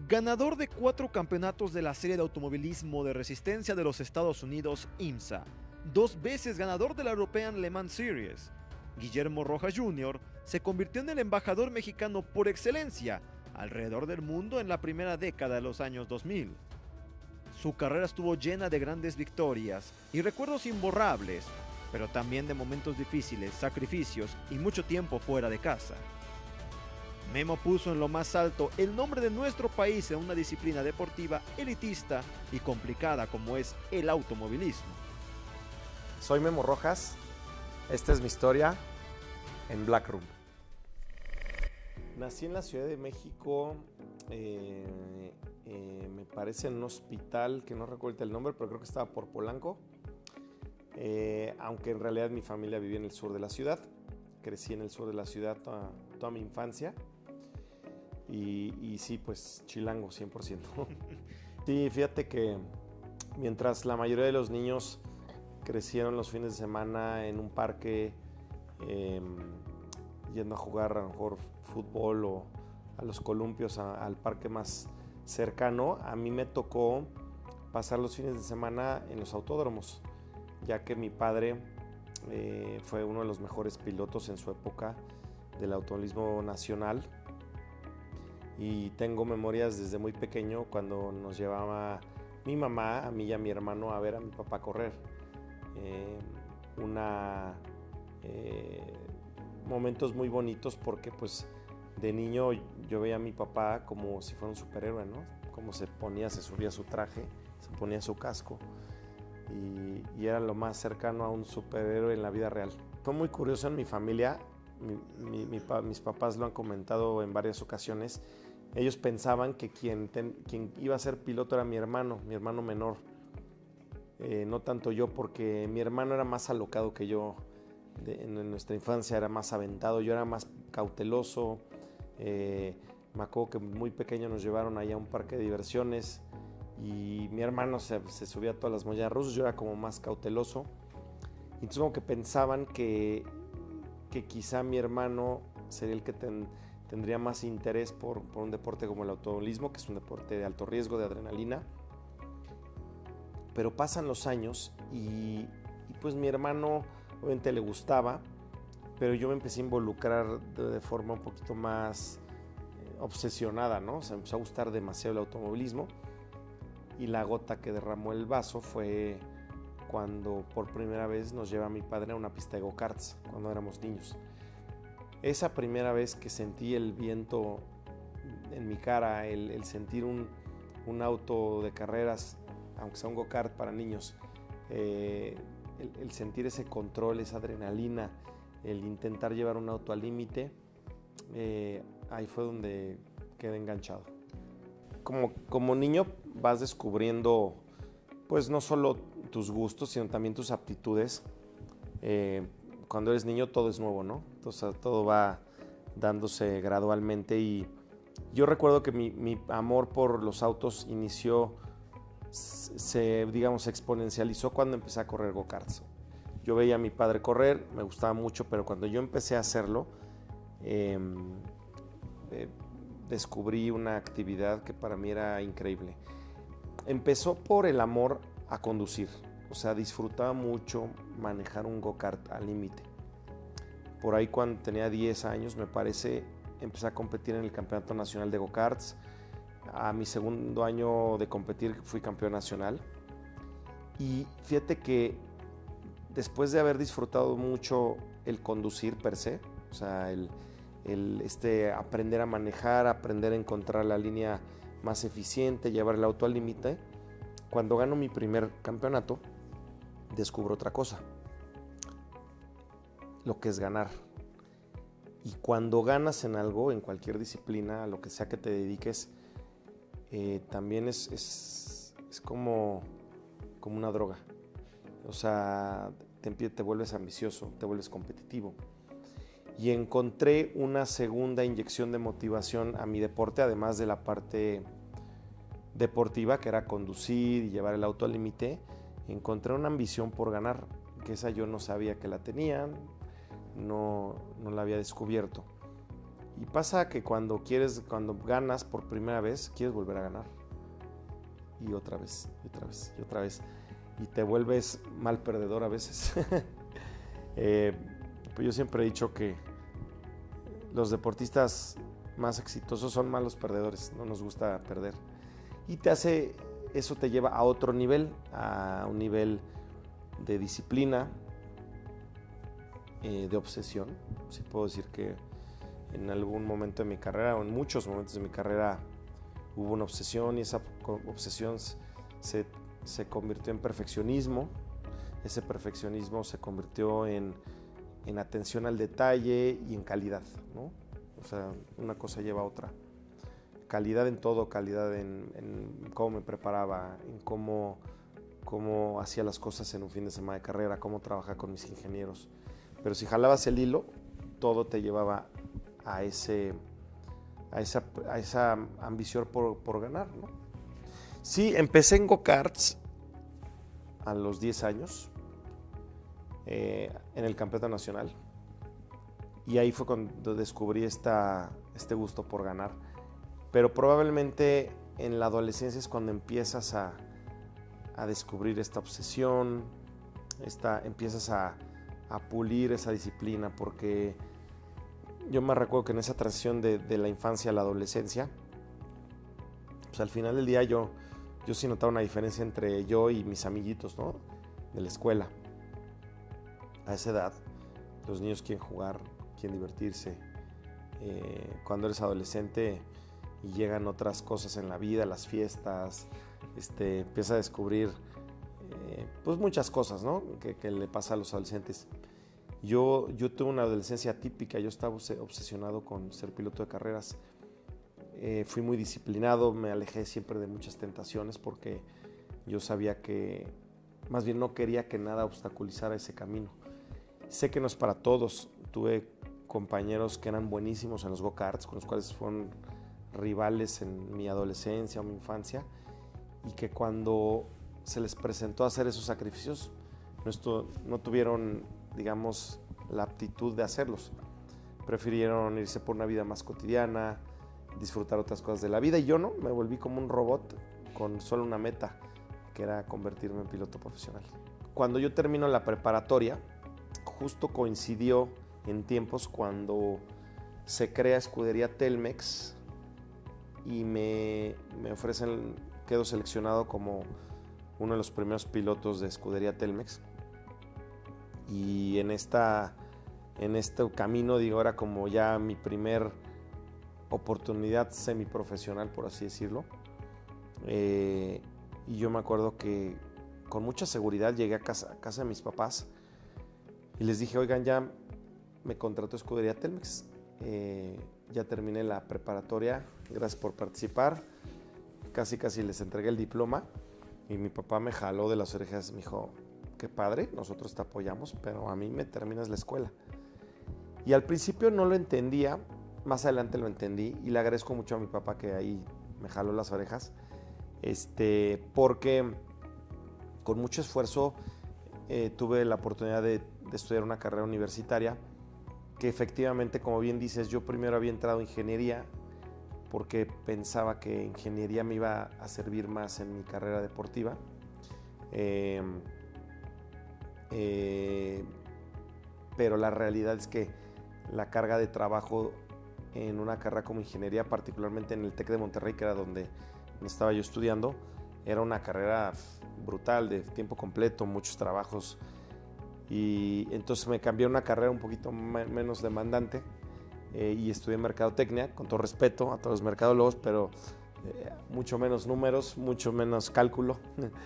Ganador de 4 campeonatos de la Serie de Automovilismo de Resistencia de los Estados Unidos, IMSA. 2 veces ganador de la European Le Mans Series. Guillermo Rojas Jr. se convirtió en el embajador mexicano por excelencia alrededor del mundo en la primera década de los años 2000. Su carrera estuvo llena de grandes victorias y recuerdos imborrables, pero también de momentos difíciles, sacrificios y mucho tiempo fuera de casa. Memo puso en lo más alto el nombre de nuestro país en una disciplina deportiva elitista y complicada como es el automovilismo. Soy Memo Rojas, esta es mi historia en Black Room. Nací en la Ciudad de México, me parece en un hospital que no recuerdo el nombre, pero creo que estaba por Polanco, aunque en realidad mi familia vivía en el sur de la ciudad. Crecí en el sur de la ciudad toda mi infancia y sí, pues chilango 100%. Sí, fíjate que mientras la mayoría de los niños crecieron los fines de semana en un parque, yendo a jugar a lo mejor fútbol o a los columpios, al parque más cercano, a mí me tocó pasar los fines de semana en los autódromos, ya que mi padre fue uno de los mejores pilotos en su época del automovilismo nacional, y tengo memorias desde muy pequeño cuando nos llevaba mi mamá, a mí y a mi hermano, a ver a mi papá correr. Momentos muy bonitos porque pues de niño yo veía a mi papá como si fuera un superhéroe, ¿no? Como se subía su traje, se ponía su casco y era lo más cercano a un superhéroe en la vida real. Fue muy curioso en mi familia, mis papás lo han comentado en varias ocasiones. Ellos pensaban que quien iba a ser piloto era mi hermano menor. No tanto yo, porque mi hermano era más alocado que yo. En nuestra infancia era más aventado, yo era más cauteloso. Me acuerdo que muy pequeño nos llevaron allá a un parque de diversiones y mi hermano se subía a todas las montañas rusas, yo era como más cauteloso. Entonces como que pensaban que quizá mi hermano sería el que tendría más interés por un deporte como el automovilismo, que es un deporte de alto riesgo, de adrenalina. Pero pasan los años y pues mi hermano obviamente le gustaba, pero yo me empecé a involucrar de forma un poquito más obsesionada, ¿no? O sea, me empezó a gustar demasiado el automovilismo, y la gota que derramó el vaso fue cuando por primera vez nos lleva mi padre a una pista de go-karts, cuando éramos niños. Esa primera vez que sentí el viento en mi cara, el sentir un auto de carreras, aunque sea un go-kart para niños, el sentir ese control, esa adrenalina, el intentar llevar un auto al límite, ahí fue donde quedé enganchado. Como niño vas descubriendo pues no solo tus gustos, sino también tus aptitudes. Cuando eres niño todo es nuevo, ¿no? Entonces todo va dándose gradualmente, y yo recuerdo que mi amor por los autos inició, se exponencializó cuando empecé a correr go-karts. Yo veía a mi padre correr, me gustaba mucho, pero cuando yo empecé a hacerlo, descubrí una actividad que para mí era increíble. Empezó por el amor a conducir, o sea, disfrutaba mucho manejar un go-kart al límite. Por ahí cuando tenía 10 años, me parece, empecé a competir en el Campeonato Nacional de Go-Karts. A mi segundo año de competir fui campeón nacional, y fíjate que después de haber disfrutado mucho el conducir per se, o sea, aprender a manejar, aprender a encontrar la línea más eficiente, llevar el auto al límite, cuando gano mi primer campeonato descubro otra cosa, lo que es ganar. Y cuando ganas en algo, en cualquier disciplina, a lo que sea que te dediques, también es como una droga. O sea, te vuelves ambicioso, te vuelves competitivo. Y encontré una segunda inyección de motivación a mi deporte, además de la parte deportiva, que era conducir y llevar el auto al límite. Encontré una ambición por ganar, que esa yo no sabía que la tenía, no la había descubierto. Y pasa que cuando ganas por primera vez, quieres volver a ganar. Y otra vez, y otra vez, y otra vez. Y te vuelves mal perdedor a veces. Pues yo siempre he dicho que los deportistas más exitosos son malos perdedores, no nos gusta perder. Y eso te lleva a otro nivel, a un nivel de disciplina, de obsesión. Sí puedo decir que en algún momento de mi carrera, o en muchos momentos de mi carrera, hubo una obsesión y esa obsesión se convirtió en perfeccionismo. Ese perfeccionismo se convirtió en atención al detalle y en calidad, ¿no? O sea, una cosa lleva a otra. Calidad en todo, calidad en cómo me preparaba, en cómo hacía las cosas en un fin de semana de carrera, cómo trabajaba con mis ingenieros. Pero si jalabas el hilo, todo te llevaba a esa ambición por ganar, ¿no? Sí, empecé en go-karts a los 10 años, en el campeonato nacional, y ahí fue cuando descubrí este gusto por ganar. Pero probablemente en la adolescencia es cuando empiezas a descubrir esta obsesión, empiezas a pulir esa disciplina, porque yo me recuerdo que en esa transición de la infancia a la adolescencia, pues al final del día yo sí notaba una diferencia entre yo y mis amiguitos, ¿no? De la escuela. A esa edad, los niños quieren jugar, quieren divertirse. Cuando eres adolescente y llegan otras cosas en la vida, las fiestas, empiezas a descubrir pues muchas cosas, ¿no? que le pasa a los adolescentes. Yo tuve una adolescencia atípica, yo estaba obsesionado con ser piloto de carreras. Fui muy disciplinado, me alejé siempre de muchas tentaciones porque yo sabía que, más bien no quería que nada obstaculizara ese camino. Sé que no es para todos, tuve compañeros que eran buenísimos en los go-karts, con los cuales fueron rivales en mi adolescencia o mi infancia, y que cuando se les presentó hacer esos sacrificios, no tuvieron, digamos, la aptitud de hacerlos. Prefirieron irse por una vida más cotidiana, disfrutar otras cosas de la vida, y yo no, me volví como un robot con solo una meta, que era convertirme en piloto profesional. Cuando yo termino la preparatoria, justo coincidió en tiempos cuando se crea Escudería Telmex y me ofrecen, quedo seleccionado como uno de los primeros pilotos de Escudería Telmex. Y en este camino, digo, era como ya mi primer oportunidad semiprofesional, por así decirlo. Y yo me acuerdo que con mucha seguridad llegué a casa de mis papás y les dije, oigan, ya me contrató Escudería Telmex, ya terminé la preparatoria, gracias por participar. Casi les entregué el diploma y mi papá me jaló de las orejas y me dijo, qué padre, nosotros te apoyamos, pero a mí me terminas la escuela. Y al principio no lo entendía, más adelante lo entendí y le agradezco mucho a mi papá que ahí me jaló las orejas, porque con mucho esfuerzo tuve la oportunidad de estudiar una carrera universitaria que efectivamente, como bien dices, yo primero había entrado en ingeniería porque pensaba que ingeniería me iba a servir más en mi carrera deportiva. Pero la realidad es que la carga de trabajo en una carrera como ingeniería, particularmente en el TEC de Monterrey, que era donde estaba yo estudiando, era una carrera brutal, de tiempo completo, muchos trabajos, y entonces me cambié a una carrera un poquito menos demandante, y estudié mercadotecnia, con todo respeto a todos los mercadólogos, pero mucho menos números, mucho menos cálculo.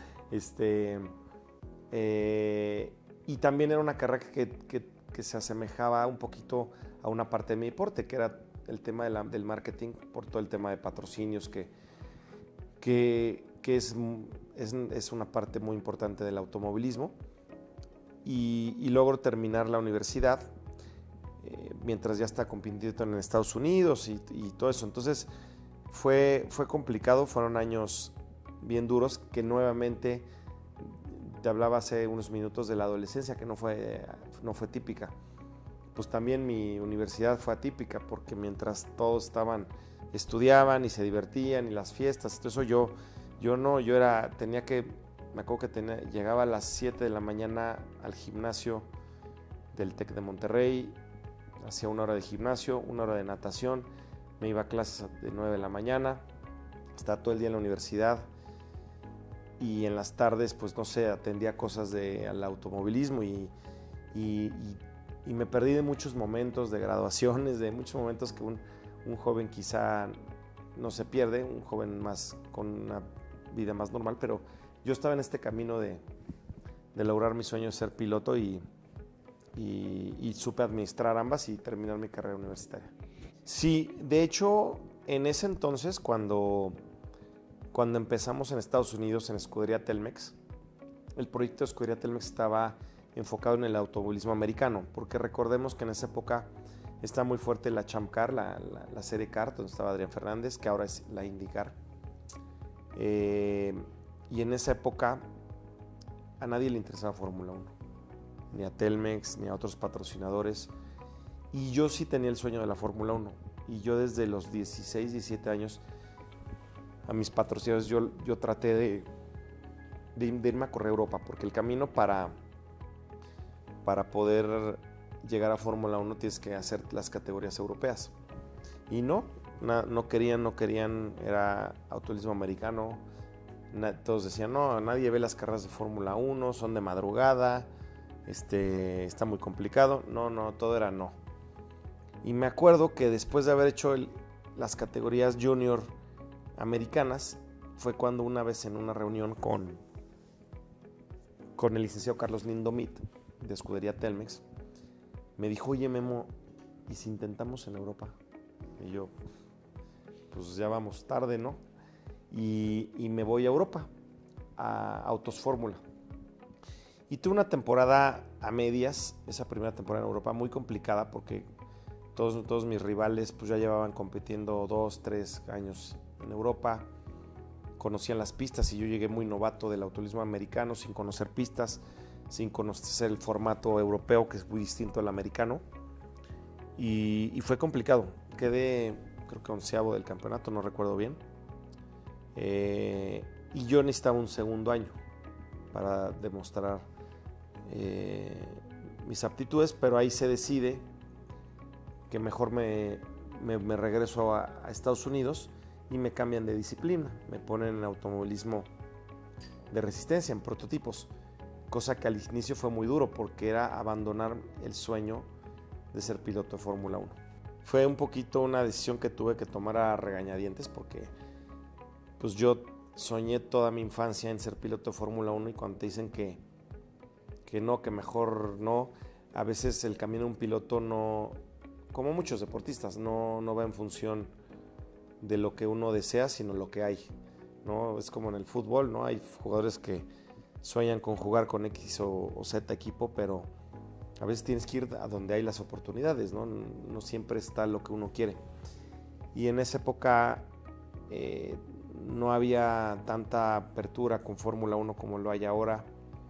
Y también era una carrera que se asemejaba un poquito a una parte de mi deporte, que era el tema del marketing, por todo el tema de patrocinios, que es una parte muy importante del automovilismo. Y logro terminar la universidad mientras ya está compitiendo en Estados Unidos y todo eso. Entonces fue complicado, fueron años bien duros, que nuevamente te hablaba hace unos minutos de la adolescencia, que no fue típica, pues también mi universidad fue atípica, porque mientras todos estudiaban y se divertían y las fiestas, todo eso me acuerdo que llegaba a las 7 de la mañana al gimnasio del TEC de Monterrey, hacía 1 hora de gimnasio, 1 hora de natación, me iba a clases de 9 de la mañana, estaba todo el día en la universidad y en las tardes, pues no sé, atendía cosas al automovilismo y me perdí de muchos momentos de graduaciones, de muchos momentos que un joven quizá no se pierde, un joven más con una vida más normal, pero yo estaba en este camino de lograr mi sueño de ser piloto y supe administrar ambas y terminar mi carrera universitaria. Sí, de hecho, en ese entonces, cuando empezamos en Estados Unidos en Escudería Telmex, el proyecto de Escudería Telmex estaba enfocado en el automovilismo americano, porque recordemos que en esa época está muy fuerte la Champ Car, la serie Car, donde estaba Adrián Fernández, que ahora es la IndyCar. Y en esa época a nadie le interesaba Fórmula 1, ni a Telmex, ni a otros patrocinadores. Y yo sí tenía el sueño de la Fórmula 1. Y yo desde los 16, 17 años, a mis patrocinadores, yo traté de irme a correr a Europa, porque el camino para poder llegar a Fórmula 1 tienes que hacer las categorías europeas. Y no querían, era automovilismo americano. Todos decían, no, nadie ve las carreras de Fórmula 1, son de madrugada, está muy complicado. No, todo era no. Y me acuerdo que después de haber hecho las categorías junior americanas, fue cuando una vez en una reunión con el licenciado Carlos Lindomit, de Escudería Telmex, me dijo, oye Memo, ¿y si intentamos en Europa? Y yo, pues ya vamos tarde, ¿no? Y me voy a Europa, a Autos Fórmula. Y tuve una temporada a medias, esa primera temporada en Europa, muy complicada, porque todos mis rivales pues ya llevaban compitiendo 2, 3 años en Europa, conocían las pistas y yo llegué muy novato del automovilismo americano, sin conocer pistas, sin conocer el formato europeo, que es muy distinto al americano, y fue complicado. Quedé, creo que 11º del campeonato, no recuerdo bien, y yo necesitaba un segundo año para demostrar mis aptitudes, pero ahí se decide que mejor me regreso a Estados Unidos y me cambian de disciplina, me ponen en automovilismo de resistencia, en prototipos, cosa que al inicio fue muy duro porque era abandonar el sueño de ser piloto de Fórmula 1. Fue un poquito una decisión que tuve que tomar a regañadientes, porque pues yo soñé toda mi infancia en ser piloto de Fórmula 1 y cuando te dicen que no, que mejor no, a veces el camino de un piloto no, como muchos deportistas, no va en función de lo que uno desea, sino lo que hay, ¿no? Es como en el fútbol, ¿no? Hay jugadores que sueñan con jugar con X o Z equipo, pero a veces tienes que ir a donde hay las oportunidades, ¿no? No siempre está lo que uno quiere. Y en esa época no había tanta apertura con Fórmula 1 como lo hay ahora.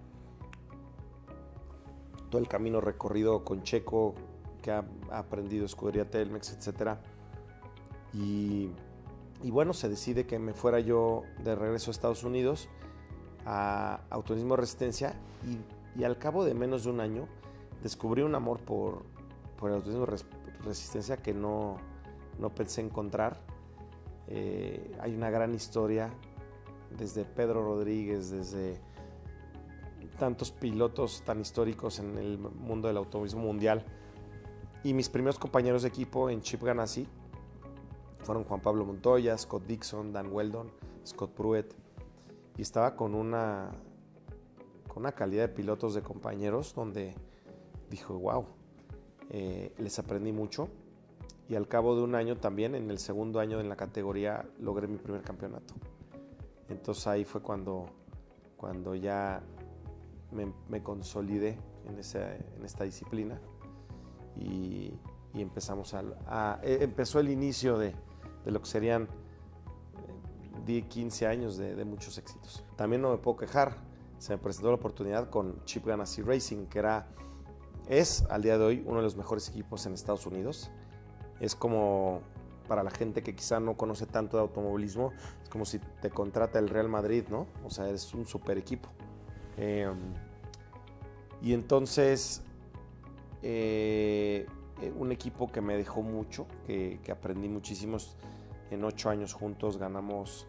Todo el camino recorrido con Checo, que ha aprendido Escudería Telmex, etc. Y bueno, se decide que me fuera yo de regreso a Estados Unidos a automovilismo de resistencia, y al cabo de menos de un año descubrí un amor por el automovilismo de resistencia que no pensé encontrar. Hay una gran historia, desde Pedro Rodríguez, desde tantos pilotos tan históricos en el mundo del automovilismo mundial, y mis primeros compañeros de equipo en Chip Ganassi fueron Juan Pablo Montoya, Scott Dixon, Dan Weldon, Scott Pruitt, y estaba con una calidad de pilotos de compañeros donde dijo, wow, les aprendí mucho, y al cabo de un año también, en el segundo año en la categoría, logré mi primer campeonato. Entonces ahí fue cuando ya me consolidé en esta disciplina, y empezamos empezó el inicio de lo que serían 15 años de muchos éxitos. También no me puedo quejar, se me presentó la oportunidad con Chip Ganassi Racing, que era es al día de hoy uno de los mejores equipos en Estados Unidos. Es como, para la gente que quizá no conoce tanto de automovilismo, es como si te contrata el Real Madrid, ¿no? O sea, es un super equipo. Y entonces, un equipo que me dejó mucho, que aprendí muchísimos. En 8 años juntos ganamos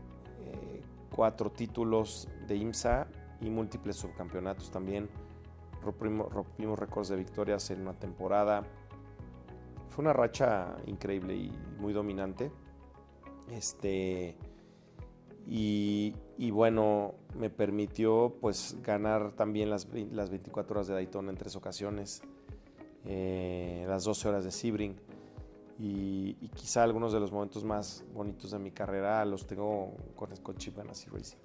4 títulos de IMSA y múltiples subcampeonatos también. Rompimos récords de victorias en una temporada. Fue una racha increíble y muy dominante. Y bueno, me permitió pues ganar también las 24 horas de Daytona en 3 ocasiones, las 12 horas de Sebring, y quizá algunos de los momentos más bonitos de mi carrera los tengo con Chip Ganassi Racing.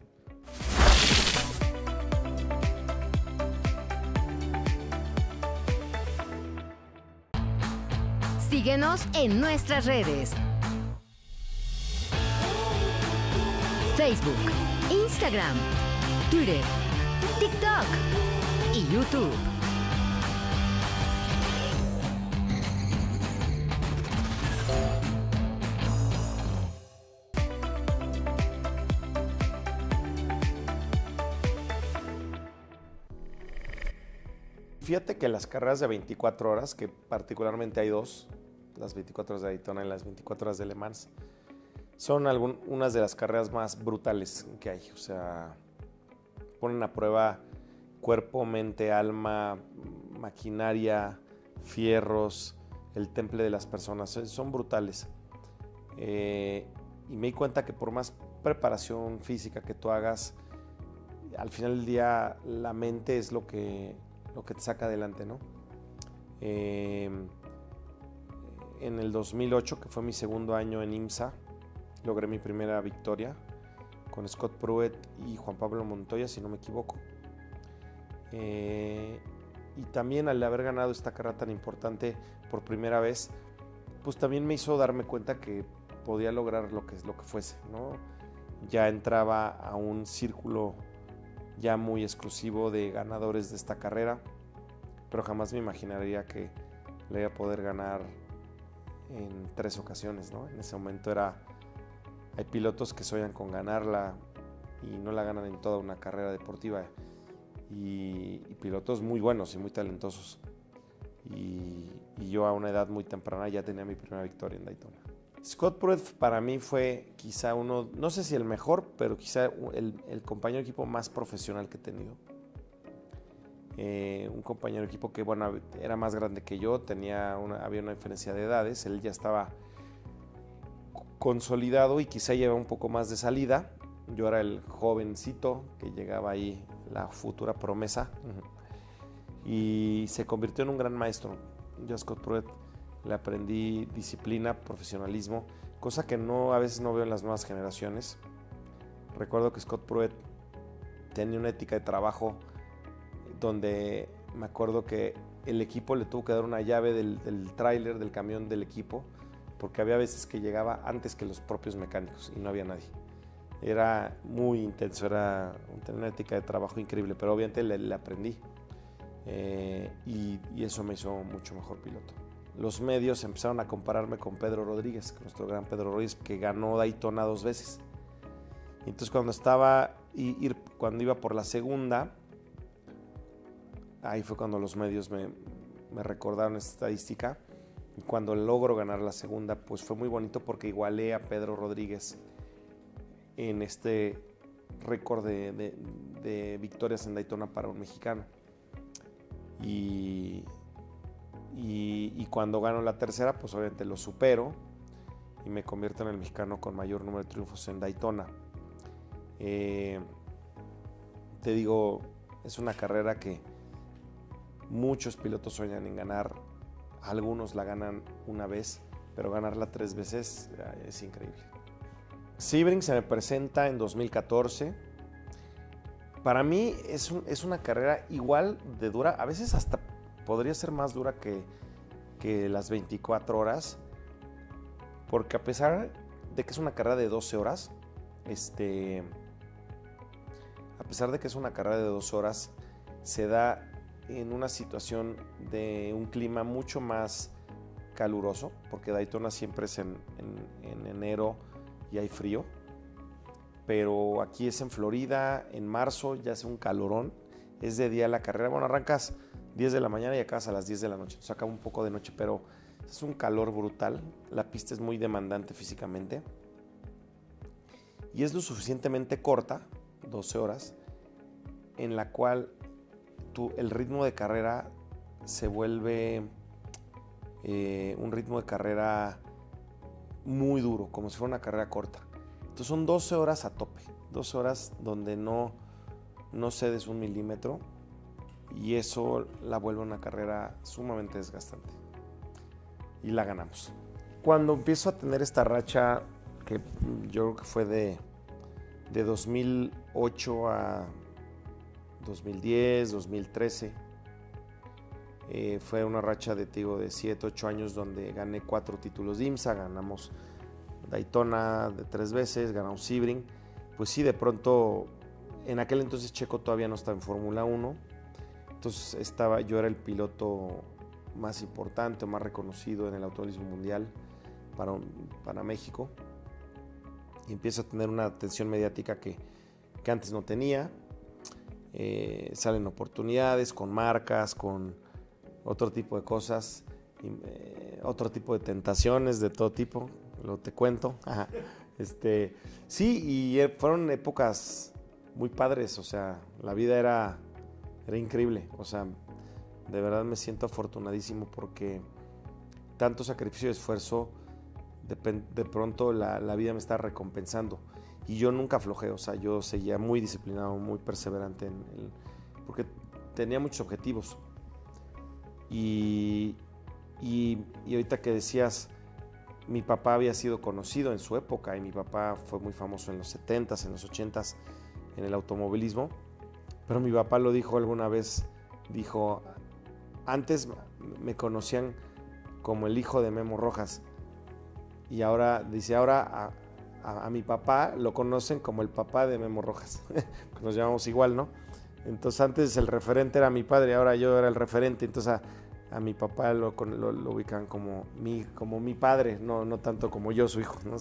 Síguenos en nuestras redes: Facebook, Instagram, Twitter, TikTok y YouTube. Fíjate que las carreras de 24 horas, que particularmente hay 2, las 24 horas de Daytona y las 24 horas de Le Mans, son unas de las carreras más brutales que hay. O sea, ponen a prueba cuerpo, mente, alma, maquinaria, fierros, el temple de las personas. Son brutales. Y me di cuenta que por más preparación física que tú hagas, al final del día la mente es lo que te saca adelante, ¿no? En el 2008, que fue mi segundo año en IMSA, logré mi primera victoria con Scott Pruett y Juan Pablo Montoya, si no me equivoco. Y también al haber ganado esta carrera tan importante por primera vez, pues también me hizo darme cuenta que podía lograr lo que fuese, ¿no? Ya entraba a un círculo ya muy exclusivo de ganadores de esta carrera, pero jamás me imaginaría que le iba a poder ganar en 3 ocasiones, ¿no? En ese momento hay pilotos que sueñan con ganarla y no la ganan en toda una carrera deportiva, y pilotos muy buenos y muy talentosos, y yo a una edad muy temprana ya tenía mi primera victoria en Daytona. Scott Pruett para mí fue quizá uno, no sé si el mejor, pero quizá el compañero de equipo más profesional que he tenido. Un compañero de equipo que, bueno, era más grande que yo, había una diferencia de edades, él ya estaba consolidado y quizá llevaba un poco más de salida. Yo era el jovencito que llegaba ahí, la futura promesa, y se convirtió en un gran maestro. Yo a Scott Pruett le aprendí disciplina, profesionalismo, cosa que a veces no veo en las nuevas generaciones. Recuerdo que Scott Pruett tenía una ética de trabajo donde me acuerdo que el equipo le tuvo que dar una llave del tráiler, del camión del equipo, porque había veces que llegaba antes que los propios mecánicos y no había nadie. Era muy intenso, tenía una ética de trabajo increíble, pero obviamente le aprendí, y eso me hizo mucho mejor piloto. Los medios empezaron a compararme con Pedro Rodríguez, nuestro gran Pedro Rodríguez, que ganó Daytona 2 veces. Y entonces cuando iba por la segunda, ahí fue cuando los medios me recordaron esta estadística. Y cuando logro ganar la segunda, pues fue muy bonito porque igualé a Pedro Rodríguez en este récord de victorias en Daytona para un mexicano. Y cuando gano la tercera, pues obviamente lo supero y me convierto en el mexicano con mayor número de triunfos en Daytona. Te digo, es una carrera que muchos pilotos sueñan en ganar. Algunos la ganan una vez, pero ganarla 3 veces es increíble. Sebring se me presenta en 2014. Para mí es una carrera igual de dura, a veces hasta podría ser más dura que las 24 horas, porque a pesar de que es una carrera de 12 horas, a pesar de que es una carrera de 2 horas, se da en una situación de un clima mucho más caluroso, porque Daytona siempre es en enero y hay frío, pero aquí es en Florida, en marzo ya hace un calorón, es de día la carrera, bueno, arrancas 10 de la mañana y acabas a las 10 de la noche, entonces acaba un poco de noche, pero es un calor brutal, la pista es muy demandante físicamente y es lo suficientemente corta, 12 horas, en la cual el ritmo de carrera se vuelve un ritmo de carrera muy duro, como si fuera una carrera corta. Entonces son 12 horas a tope, 12 horas donde no cedes un milímetro y eso la vuelve una carrera sumamente desgastante. Y la ganamos. Cuando empiezo a tener esta racha, que yo creo que fue de 2008 a 2010, 2013, fue una racha de 7, 8 años donde gané 4 títulos de IMSA, ganamos Daytona de 3 veces, ganamos Sebring. Pues sí, de pronto, en aquel entonces Checo todavía no estaba en Fórmula 1, entonces yo era el piloto más importante, más reconocido en el automovilismo mundial para México, y empiezo a tener una atención mediática que antes no tenía. Salen oportunidades con marcas, con otro tipo de cosas, otro tipo de tentaciones de todo tipo, lo te cuento. Sí, y fueron épocas muy padres, o sea, la vida era increíble, o sea, de verdad me siento afortunadísimo porque tanto sacrificio y esfuerzo, de pronto la vida me está recompensando. Y yo nunca aflojé, o sea, yo seguía muy disciplinado, muy perseverante, porque tenía muchos objetivos. Y ahorita que decías, mi papá había sido conocido en su época, y mi papá fue muy famoso en los 70s, en los 80s, en el automovilismo, pero mi papá lo dijo alguna vez, dijo, antes me conocían como el hijo de Memo Rojas, y ahora, dice, ahora a mi papá lo conocen como el papá de Memo Rojas. Nos llamamos igual, ¿no? Entonces antes el referente era mi padre, ahora yo era el referente. Entonces a mi papá lo ubican como mi padre, no tanto como yo, su hijo, ¿no?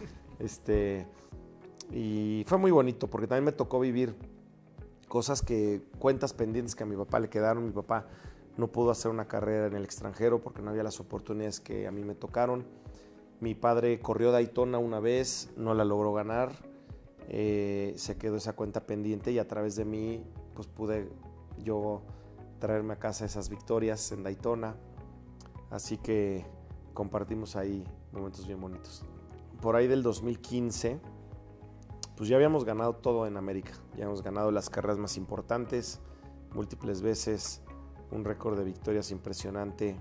Y fue muy bonito porque también me tocó vivir cuentas pendientes que a mi papá le quedaron. Mi papá no pudo hacer una carrera en el extranjero porque no había las oportunidades que a mí me tocaron. Mi padre corrió Daytona una vez, no la logró ganar, se quedó esa cuenta pendiente y a través de mí pues pude yo traerme a casa esas victorias en Daytona, así que compartimos ahí momentos bien bonitos. Por ahí del 2015 pues ya habíamos ganado todo en América, ya habíamos ganado las carreras más importantes múltiples veces, un récord de victorias impresionante.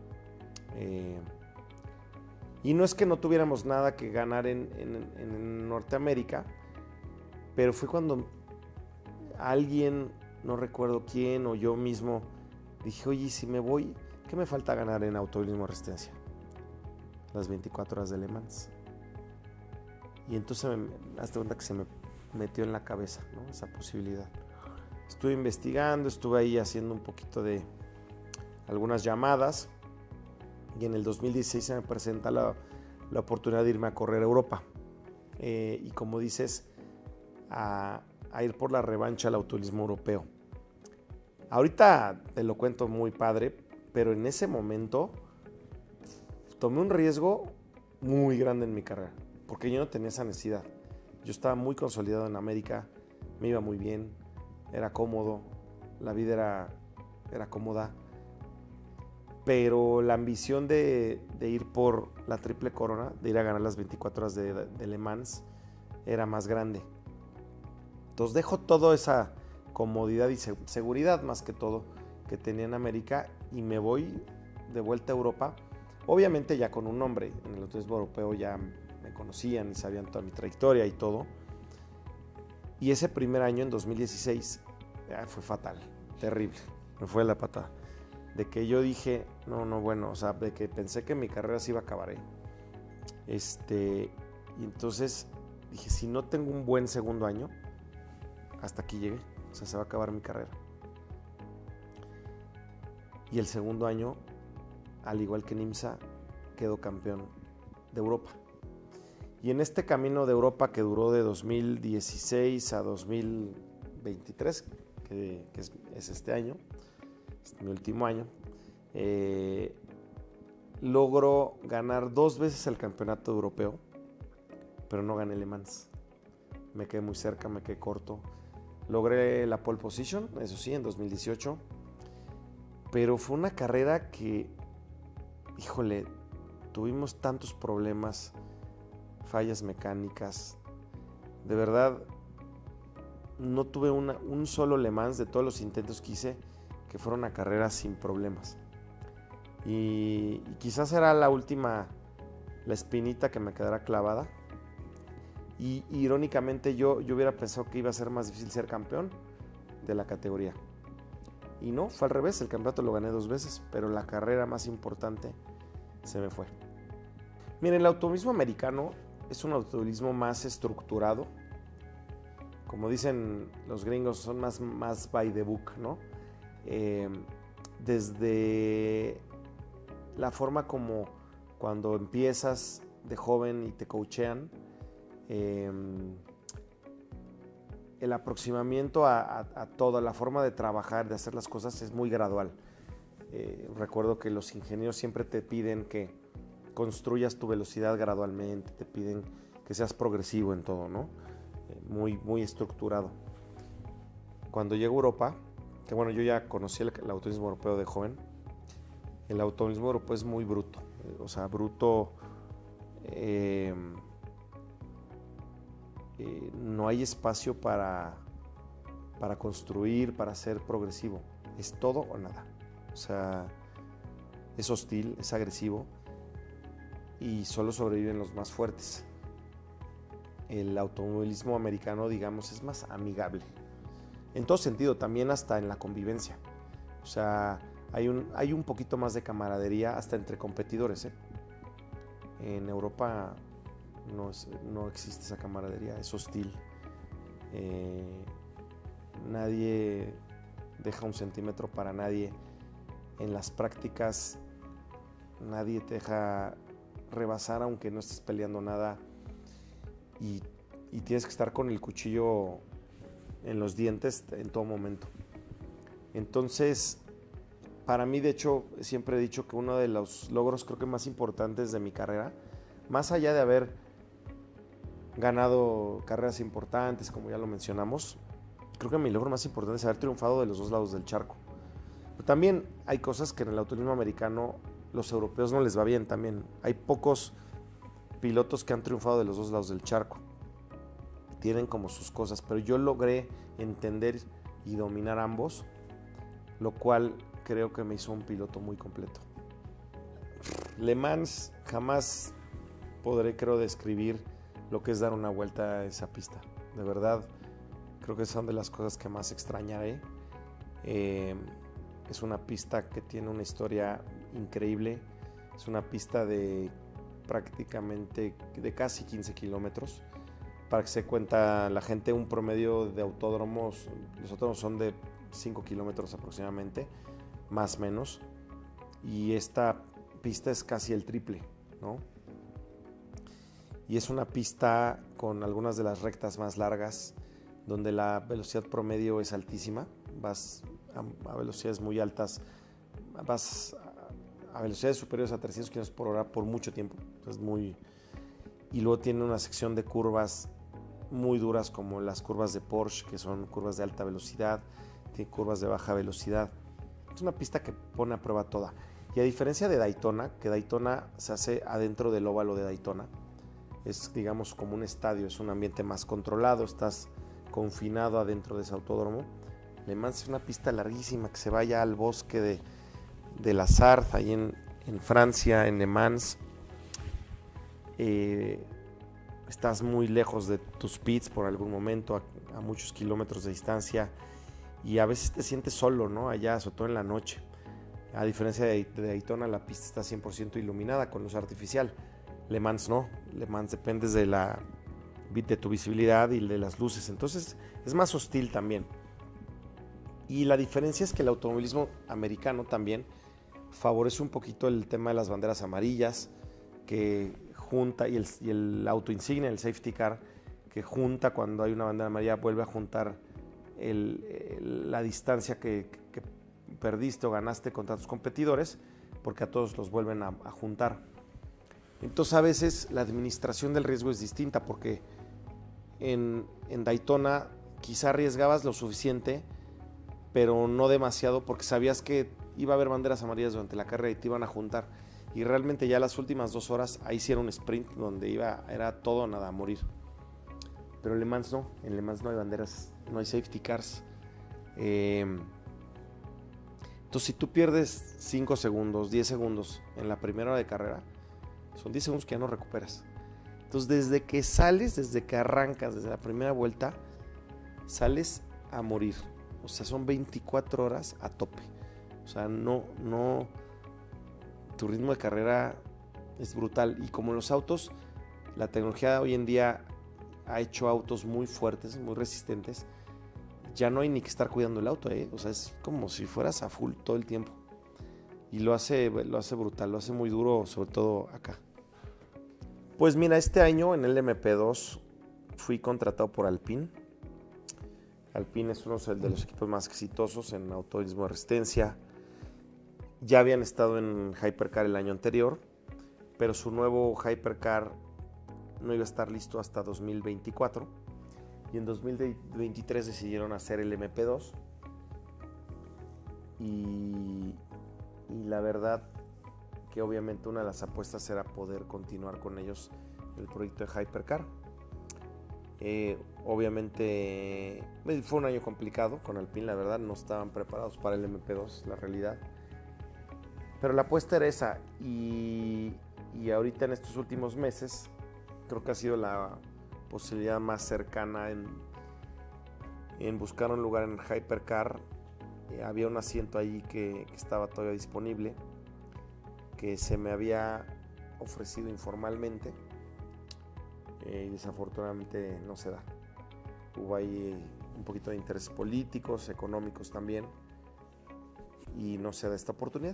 Y no es que no tuviéramos nada que ganar en Norteamérica, pero fue cuando alguien, no recuerdo quién o yo mismo, dije, oye, si me voy, ¿qué me falta ganar en automovilismo de resistencia? Las 24 horas de Le Mans. Y entonces hazte cuenta que se me metió en la cabeza, ¿no? Esa posibilidad. Estuve investigando, estuve ahí haciendo un poquito de algunas llamadas. Y en el 2016 se me presenta la oportunidad de irme a correr a Europa. Y como dices, a ir por la revancha al automovilismo europeo. Ahorita te lo cuento muy padre, pero en ese momento tomé un riesgo muy grande en mi carrera, porque yo no tenía esa necesidad. Yo estaba muy consolidado en América, me iba muy bien, era cómodo, la vida era cómoda. Pero la ambición de ir por la triple corona, de ir a ganar las 24 horas de Le Mans, era más grande. Entonces dejo toda esa comodidad y seguridad, más que todo, que tenía en América, y me voy de vuelta a Europa. Obviamente ya con un nombre, en el automovilismo europeo ya me conocían y sabían toda mi trayectoria y todo. Y ese primer año, en 2016, fue fatal, terrible, me fue la patada. De que yo dije, bueno, o sea, de que pensé que mi carrera se iba a acabar, y entonces dije, si no tengo un buen segundo año, hasta aquí llegué, o sea, se va a acabar mi carrera. y el segundo año, al igual que en IMSA, quedó campeón de Europa. Y en este camino de Europa que duró de 2016 a 2023, que es este año, es mi último año, logro ganar 2 veces el campeonato europeo, pero no gané Le Mans. Me quedé muy cerca, me quedé corto. Logré la pole position, eso sí, en 2018, pero fue una carrera que, híjole, tuvimos tantos problemas, fallas mecánicas. De verdad, no tuve un solo Le Mans de todos los intentos que hice que fuera una carrera sin problemas. Y quizás era la última, la espinita que me quedara clavada. Y irónicamente yo hubiera pensado que iba a ser más difícil ser campeón de la categoría. Y no, fue al revés, el campeonato lo gané 2 veces, pero la carrera más importante se me fue. Miren, el automovilismo americano es un automovilismo más estructurado. Como dicen los gringos, son más by the book, ¿no? Desde la forma como cuando empiezas de joven y te coachean, el aproximamiento a toda la forma de trabajar, de hacer las cosas es muy gradual. Recuerdo que los ingenieros siempre te piden que construyas tu velocidad gradualmente, te piden que seas progresivo en todo, ¿no? Muy estructurado. Cuando llego a Europa, que bueno, yo ya conocí el automovilismo europeo de joven, el automovilismo europeo es muy bruto, o sea, bruto. No hay espacio para construir, para ser progresivo. Es todo o nada. O sea, es hostil, es agresivo y solo sobreviven los más fuertes. El automovilismo americano, digamos, es más amigable. En todo sentido, también hasta en la convivencia. O sea, hay un poquito más de camaradería hasta entre competidores, ¿eh? En Europa no existe esa camaradería, es hostil. Nadie deja un centímetro para nadie. En las prácticas nadie te deja rebasar aunque no estés peleando nada. Y tienes que estar con el cuchillo en los dientes en todo momento. Entonces, para mí, de hecho, siempre he dicho que uno de los logros creo que más importantes de mi carrera, más allá de haber ganado carreras importantes, como ya lo mencionamos, creo que mi logro más importante es haber triunfado de los 2 lados del charco. Pero también hay cosas que en el automovilismo americano los europeos no les va bien también. Hay pocos pilotos que han triunfado de los 2 lados del charco. Tienen como sus cosas, pero yo logré entender y dominar ambos, lo cual creo que me hizo un piloto muy completo. Le Mans jamás podré, creo, describir lo que es dar una vuelta a esa pista. De verdad, creo que son de las cosas que más extrañaré. Es una pista que tiene una historia increíble. Es una pista de prácticamente de casi 15 kilómetros. Para que se cuenta la gente, un promedio de autódromos, los autódromos son de 5 kilómetros aproximadamente, más o menos. Y esta pista es casi el triple, ¿no? Y es una pista con algunas de las rectas más largas, donde la velocidad promedio es altísima. Vas a velocidades muy altas, vas a velocidades superiores a 300 km por hora por mucho tiempo. Y luego tiene una sección de curvas muy duras, como las curvas de Porsche, que son curvas de alta velocidad, tiene curvas de baja velocidad. Es una pista que pone a prueba toda. Y a diferencia de Daytona, que Daytona se hace adentro del óvalo de Daytona, es, digamos, como un estadio, es un ambiente más controlado, estás confinado adentro de ese autódromo. Le Mans es una pista larguísima que se vaya al bosque de la Sarthe, ahí en Francia, en Le Mans. Estás muy lejos de tus pits por algún momento, a muchos kilómetros de distancia, y a veces te sientes solo, ¿no? Allá, sobre todo en la noche. A diferencia de Daytona, la pista está 100% iluminada con luz artificial. Le Mans no, Le Mans dependes de tu visibilidad y de las luces, entonces es más hostil también. Y la diferencia es que el automovilismo americano también favorece un poquito el tema de las banderas amarillas, que junta, y el auto insignia, el safety car, que junta cuando hay una bandera amarilla, vuelve a juntar la distancia que perdiste o ganaste contra tus competidores, porque a todos los vuelven a juntar. Entonces a veces la administración del riesgo es distinta, porque en Daytona quizá arriesgabas lo suficiente, pero no demasiado, porque sabías que iba a haber banderas amarillas durante la carrera y te iban a juntar. Y realmente ya las últimas 2 horas ahí sí era un sprint donde era todo o nada a morir. Pero en Le Mans no, en Le Mans no hay banderas, no hay safety cars. Entonces si tú pierdes 5 segundos, 10 segundos en la primera hora de carrera, son 10 segundos que ya no recuperas. Entonces desde que sales, desde que arrancas, desde la primera vuelta, sales a morir. O sea, son 24 horas a tope. O sea, tu ritmo de carrera es brutal. Y como los autos, la tecnología hoy en día ha hecho autos muy fuertes, muy resistentes, ya no hay ni que estar cuidando el auto, ¿eh? O sea, es como si fueras a full todo el tiempo. Y lo hace brutal, lo hace muy duro, sobre todo acá. Pues mira, este año en el MP2 fui contratado por Alpine. Alpine es uno de los equipos más exitosos en automovilismo de resistencia. Ya habían estado en Hypercar el año anterior, pero su nuevo Hypercar no iba a estar listo hasta 2024. Y en 2023 decidieron hacer el MP2. Y la verdad que obviamente una de las apuestas era poder continuar con ellos el proyecto de Hypercar. Obviamente fue un año complicado con Alpine, la verdad, no estaban preparados para el MP2, la realidad. Pero la apuesta era esa, y ahorita en estos últimos meses creo que ha sido la posibilidad más cercana en buscar un lugar en el Hypercar. Había un asiento ahí que estaba todavía disponible, que se me había ofrecido informalmente, y desafortunadamente no se da. Hubo ahí un poquito de intereses políticos, económicos también, y no se da esta oportunidad.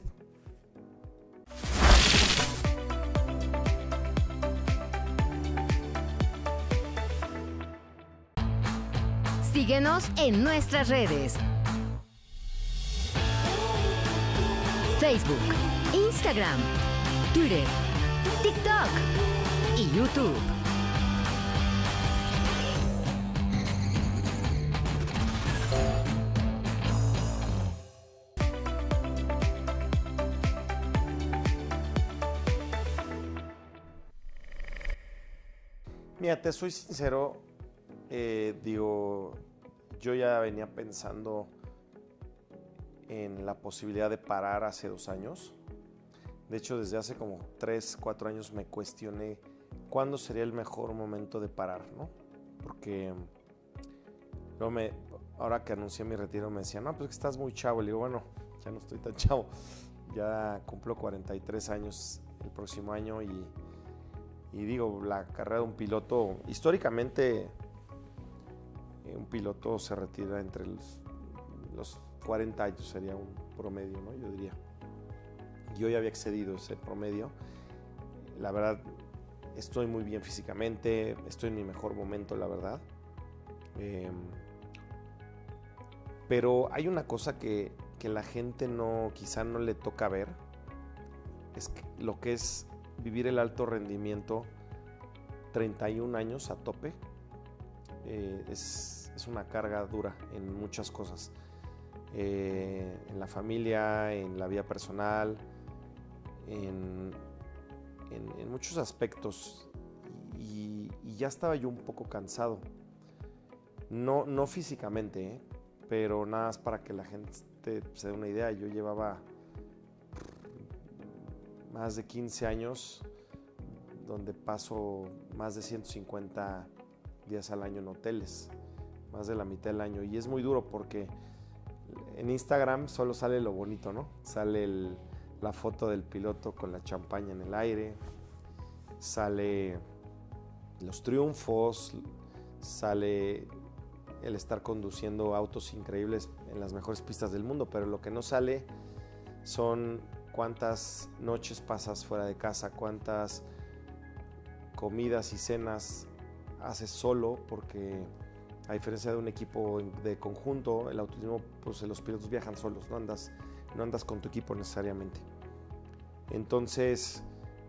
Síguenos en nuestras redes. Facebook, Instagram, Twitter, TikTok y YouTube. Mira, te soy sincero, yo ya venía pensando en la posibilidad de parar hace 2 años. De hecho, desde hace como 3, 4 años me cuestioné cuándo sería el mejor momento de parar, ¿no? Porque ahora que anuncié mi retiro me decían, no, pues que estás muy chavo. Le digo, bueno, ya no estoy tan chavo. Ya cumplo 43 años el próximo año y digo, la carrera de un piloto, históricamente, un piloto se retira entre los 40 años, sería un promedio, ¿no? Yo diría. Yo ya había excedido ese promedio. La verdad, estoy muy bien físicamente, estoy en mi mejor momento, la verdad. Pero hay una cosa que la gente quizá no le toca ver, es lo que es vivir el alto rendimiento 31 años a tope. Es una carga dura en muchas cosas, en la familia, en la vida personal, en muchos aspectos, y ya estaba yo un poco cansado, no físicamente, pero nada más para que la gente se dé una idea. Yo llevaba más de 15 años donde paso más de 150 días al año en hoteles, más de la mitad del año, y es muy duro porque en Instagram solo sale lo bonito, ¿no? Sale la foto del piloto con la champaña en el aire, sale los triunfos, sale el estar conduciendo autos increíbles en las mejores pistas del mundo, pero lo que no sale son cuántas noches pasas fuera de casa, cuántas comidas y cenas haces solo, porque a diferencia de un equipo de conjunto, el automovilismo, pues los pilotos viajan solos, no andas con tu equipo necesariamente. Entonces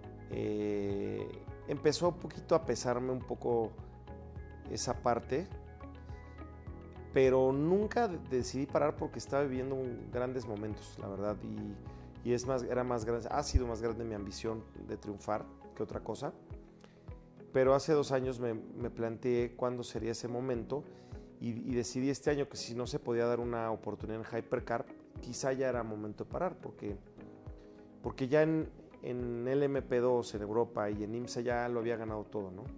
empezó un poquito a pesarme un poco esa parte, pero nunca decidí parar porque estaba viviendo grandes momentos, la verdad, y ha sido más grande mi ambición de triunfar que otra cosa. Pero hace 2 años me planteé cuándo sería ese momento y decidí este año que si no se podía dar una oportunidad en Hypercar, quizá ya era momento de parar, porque ya en LMP2, en Europa y en IMSA ya lo había ganado todo, ¿no?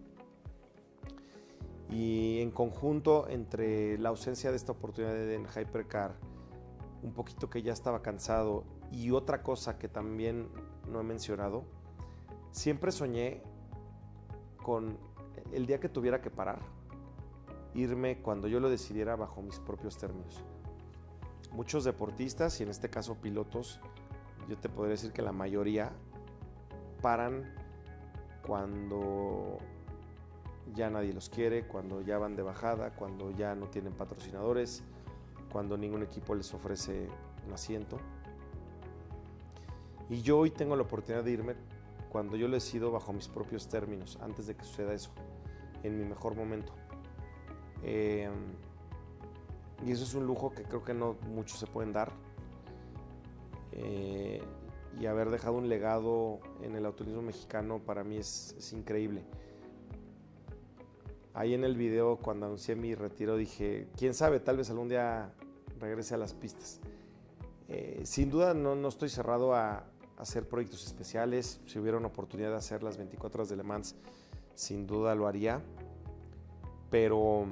Y en conjunto, entre la ausencia de esta oportunidad en Hypercar, un poquito que ya estaba cansado, y otra cosa que también no he mencionado, siempre soñé con el día que tuviera que parar, irme cuando yo lo decidiera bajo mis propios términos. Muchos deportistas, y en este caso pilotos, yo te podría decir que la mayoría paran cuando ya nadie los quiere, cuando ya van de bajada, cuando ya no tienen patrocinadores, cuando ningún equipo les ofrece un asiento. Y yo hoy tengo la oportunidad de irme cuando yo lo decido bajo mis propios términos, antes de que suceda eso, en mi mejor momento. Y eso es un lujo que creo que no muchos se pueden dar. Y haber dejado un legado en el automovilismo mexicano para mí es increíble. Ahí en el video, cuando anuncié mi retiro, dije, quién sabe, tal vez algún día regrese a las pistas. Sin duda no estoy cerrado a hacer proyectos especiales. Si hubiera una oportunidad de hacer las 24 horas de Le Mans, sin duda lo haría. Pero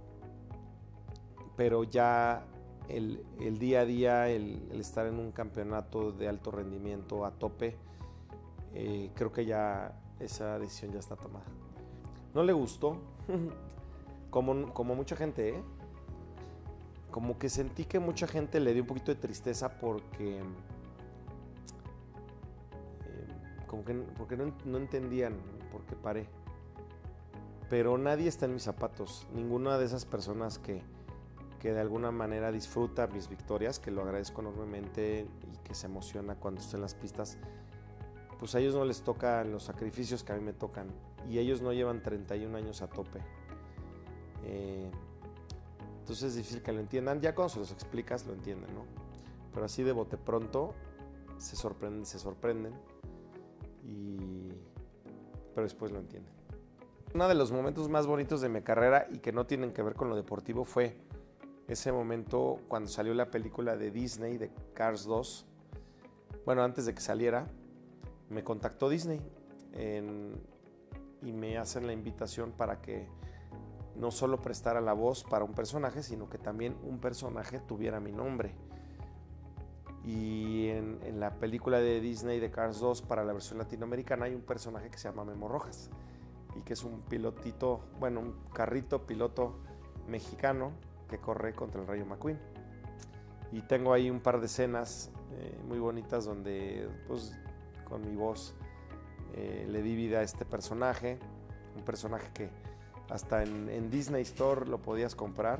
ya el día a día, el estar en un campeonato de alto rendimiento a tope, creo que ya esa decisión ya está tomada. No le gustó, como mucha gente, como que sentí que mucha gente le dio un poquito de tristeza porque no entendían por qué paré. Pero nadie está en mis zapatos, ninguna de esas personas que de alguna manera disfruta mis victorias, que lo agradezco enormemente y que se emociona cuando estoy en las pistas, pues a ellos no les tocan los sacrificios que a mí me tocan, y ellos no llevan 31 años a tope. Entonces es difícil que lo entiendan. Ya cuando se los explicas lo entienden, ¿no? Pero así de bote pronto se sorprenden, pero después lo entienden. Uno de los momentos más bonitos de mi carrera y que no tienen que ver con lo deportivo fue ese momento cuando salió la película de Disney de Cars 2. Bueno, antes de que saliera, me contactó Disney y me hacen la invitación para que no solo prestara la voz para un personaje, sino que también un personaje tuviera mi nombre. Y en la película de Disney de Cars 2, para la versión latinoamericana, hay un personaje que se llama Memo Rojas, y que es un pilotito, bueno, un carrito piloto mexicano que corre contra el Rayo McQueen. Y tengo ahí un par de escenas muy bonitas donde, pues, con mi voz le di vida a este personaje, un personaje que hasta en Disney Store lo podías comprar,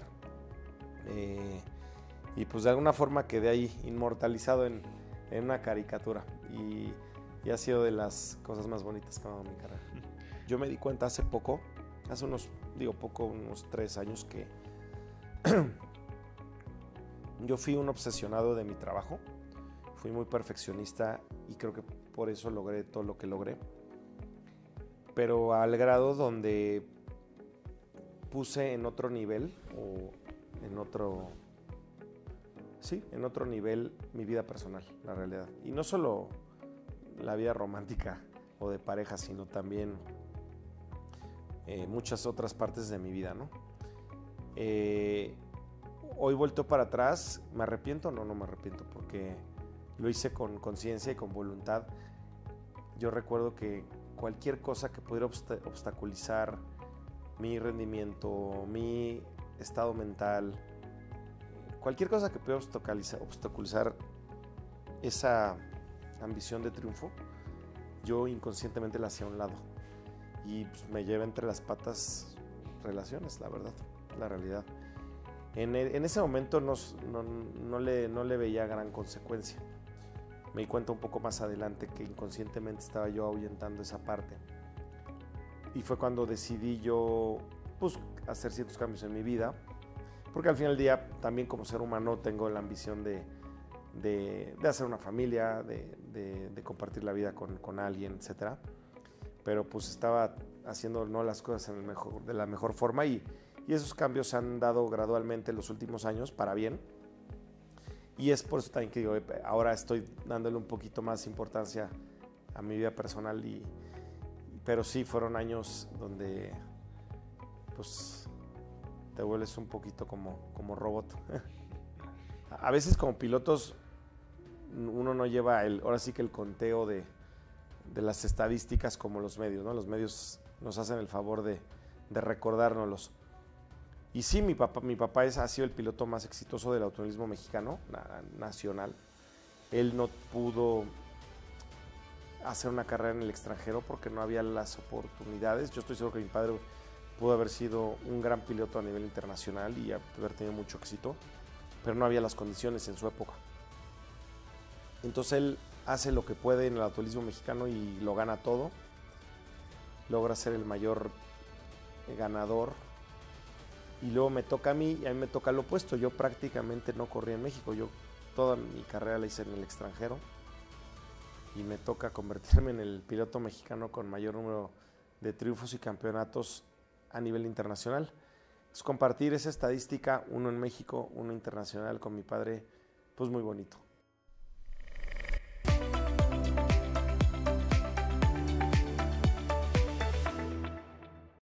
y pues de alguna forma quedé ahí inmortalizado en una caricatura, y ha sido de las cosas más bonitas que me ha dado mi carrera. Yo me di cuenta hace unos 3 años, que yo fui un obsesionado de mi trabajo, fui muy perfeccionista y creo que por eso logré todo lo que logré, pero al grado donde puse en otro nivel, en otro nivel mi vida personal, la realidad. Y no solo la vida romántica o de pareja, sino también muchas otras partes de mi vida, ¿no? Hoy vuelto para atrás, ¿me arrepiento? No me arrepiento, porque lo hice con conciencia y con voluntad. Yo recuerdo que cualquier cosa que pudiera obstaculizar mi rendimiento, mi estado mental, cualquier cosa que pudiera obstaculizar esa ambición de triunfo, yo inconscientemente la hacía a un lado. Y pues, me lleva entre las patas relaciones, la verdad, la realidad. En ese momento no le veía gran consecuencia. Me di cuenta un poco más adelante que inconscientemente estaba yo ahuyentando esa parte. Y fue cuando decidí yo pues, hacer ciertos cambios en mi vida, porque al final del día también como ser humano tengo la ambición de hacer una familia, de compartir la vida con alguien, etc. Pero pues estaba haciendo no las cosas de la mejor forma y esos cambios se han dado gradualmente en los últimos años para bien. Y es por eso también que digo, ahora estoy dándole un poquito más importancia a mi vida personal, pero sí fueron años donde pues te vuelves un poquito como robot. A veces como pilotos uno no lleva ahora sí que el conteo de las estadísticas como los medios, ¿no? Los medios nos hacen el favor de recordárnoslos. Y sí, mi papá ha sido el piloto más exitoso del automovilismo mexicano, nacional. Él no pudo hacer una carrera en el extranjero porque no había las oportunidades. Yo estoy seguro que mi padre pudo haber sido un gran piloto a nivel internacional y haber tenido mucho éxito, pero no había las condiciones en su época. Entonces él hace lo que puede en el automovilismo mexicano y lo gana todo. Logra ser el mayor ganador. Y luego me toca a mí y a mí me toca lo opuesto. Yo prácticamente no corrí en México. Yo toda mi carrera la hice en el extranjero. Y me toca convertirme en el piloto mexicano con mayor número de triunfos y campeonatos a nivel internacional. Entonces compartir esa estadística, uno en México, uno internacional con mi padre, pues muy bonito.